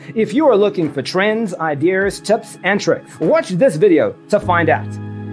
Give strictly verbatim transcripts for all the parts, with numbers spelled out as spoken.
If you are looking for trends, ideas, tips, and tricks, watch this video to find out.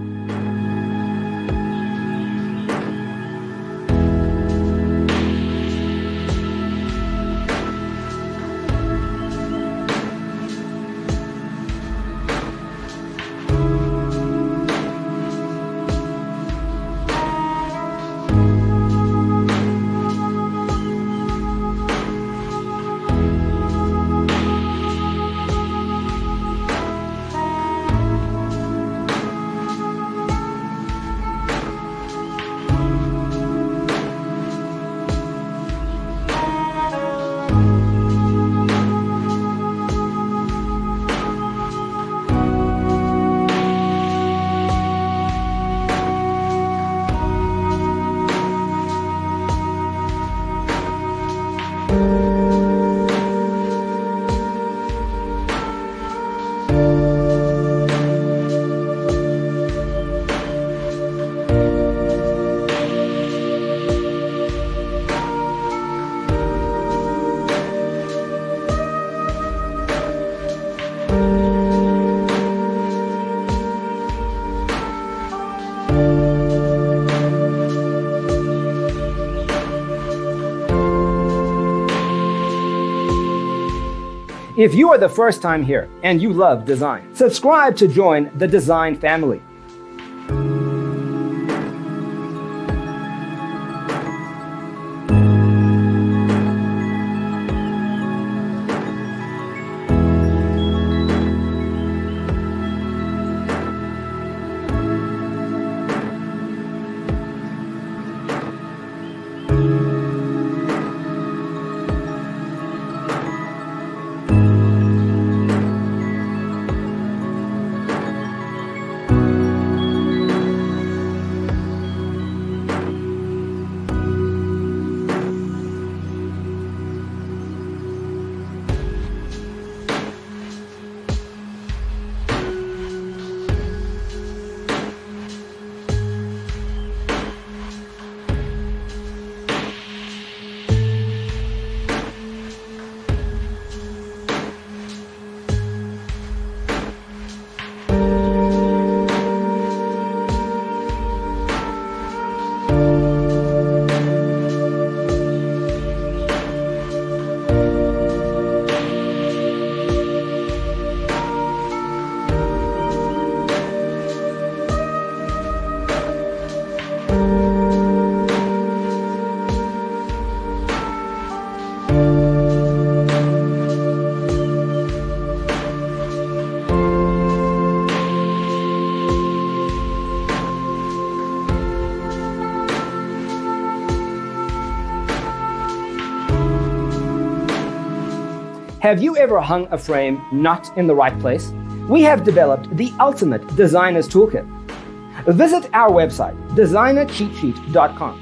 If you are the first time here and you love design, subscribe to join the design family. Have you ever hung a frame not in the right place? We have developed the ultimate designer's toolkit. Visit our website, designer cheat sheet dot com.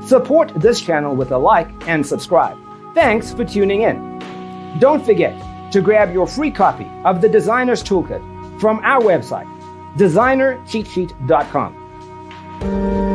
Support this channel with a like and subscribe. Thanks for tuning in. Don't forget to grab your free copy of the Designer's Toolkit from our website, designer cheat sheet dot com.